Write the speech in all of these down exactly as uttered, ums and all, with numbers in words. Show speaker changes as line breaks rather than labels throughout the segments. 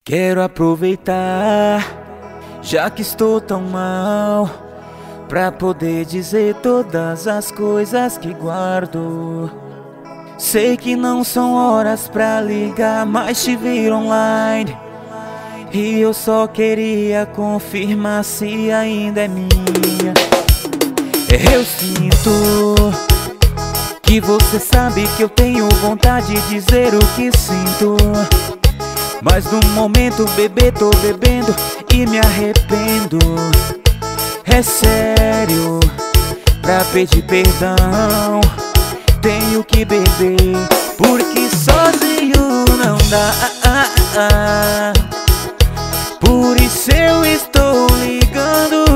Quero aproveitar, já que estou tão mal, pra poder dizer todas as coisas que guardo. Sei que não são horas pra ligar, mas te vi online e eu só queria confirmar se ainda é minha. Eu sinto que você sabe que eu tenho vontade de dizer o que sinto, mas no momento, bebê, tô bebendo e me arrependo. É sério, pra pedir perdão tenho que beber, porque sozinho não dá. Por isso eu estou ligando.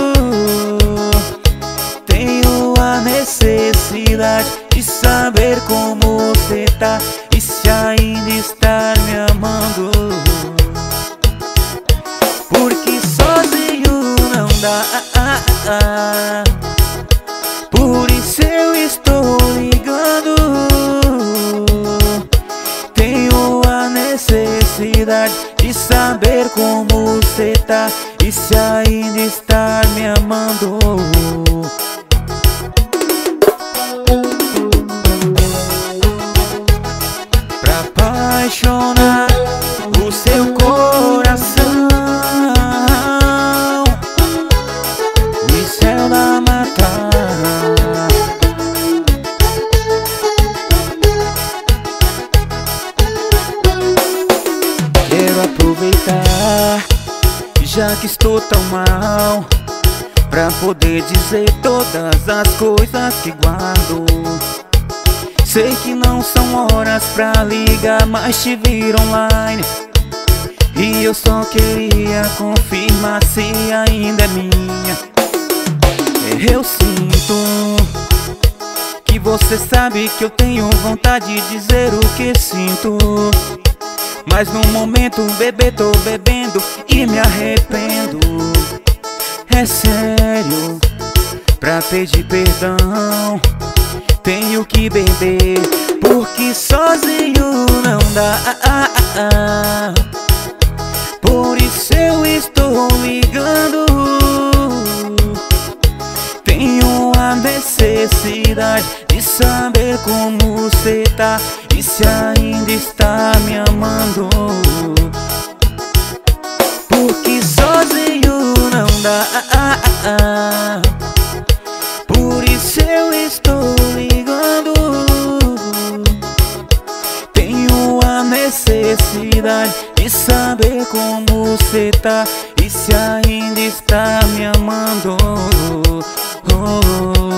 Tenho a necessidade de saber como você tá e se ainda está me amando, porque sozinho não dá. Por isso eu estou ligando. Tenho a necessidade de saber como você tá e se ainda está me amando. Pra apaixonar o seu coração, o céu da mata. Quero aproveitar, já que estou tão mal, pra poder dizer todas as coisas que guardo. Sei que não são horas pra ligar, mas te vi online e eu só queria confirmar se ainda é minha. Eu sinto que você sabe que eu tenho vontade de dizer o que sinto, mas no momento, bebê, tô bebendo e me arrependo. É sério, pra pedir perdão tenho que beber, porque sozinho não dá. Por isso eu estou ligando. Tenho a necessidade de saber como você tá e se ainda está me amando, porque sozinho não dá. Por isso eu estou ligando. Tenho a necessidade de saber como você tá e se ainda está me amando. Oh, oh, oh.